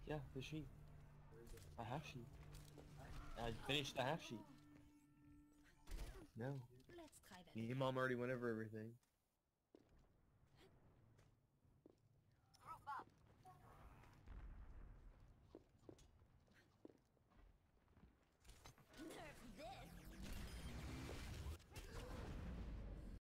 Yeah, the sheet. A half sheet. I finished the half sheet. No. Let's try that Me and again. Mom already went over everything.